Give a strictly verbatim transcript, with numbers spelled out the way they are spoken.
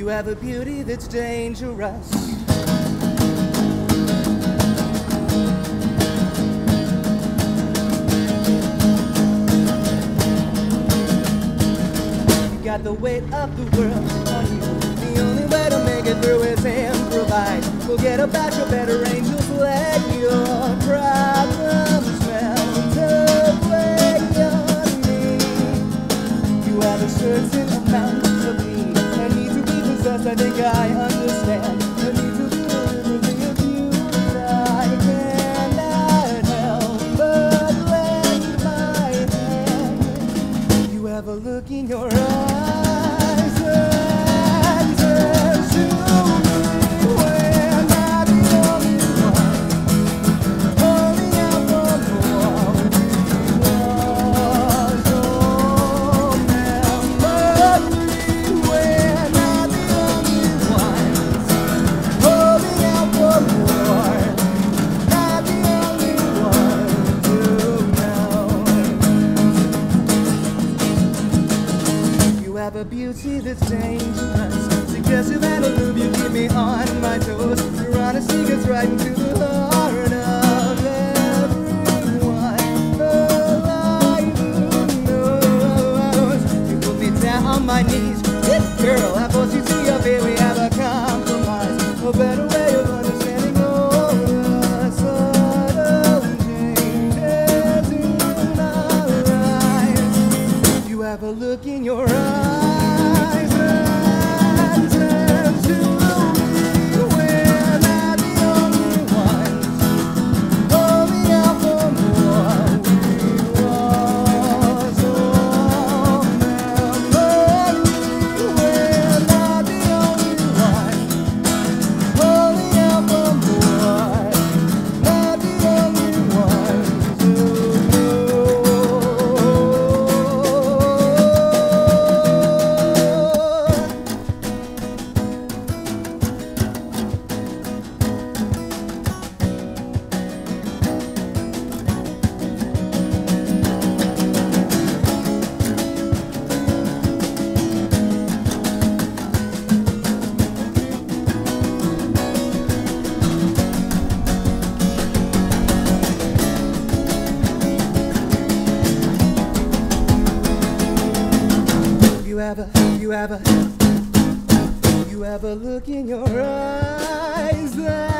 You have a beauty that's dangerous. You got the weight of the world on you. The only way to make it through is improvise. Forget about your better angels, let your problems melt away on me. You have a certain amount of me. I need to be possessed, I think I understand. I need to be deliberately abused. I cannot help but lend my hand. You have a look in your eyes that says to me, we're not the only one holding out for more. Was your memory? We're not the only ones holding out for more. Not the only ones who know. You have a beauty that's dangerous. Suggestive and aloof, you keep me on my toes. Your honesty gets right into the heart of everyone alive who knows. You put me down on my knees. This girl, I force you to your feet. We have a compromise. A better way of understanding all the subtle changes in our lives. You have a look in your eyes that says to me, we're not the only ones holding out for more. We was all memory. We're not the only ones holding out for more. Not the only ones who know. You have a, you have a, you have a look in your eyes that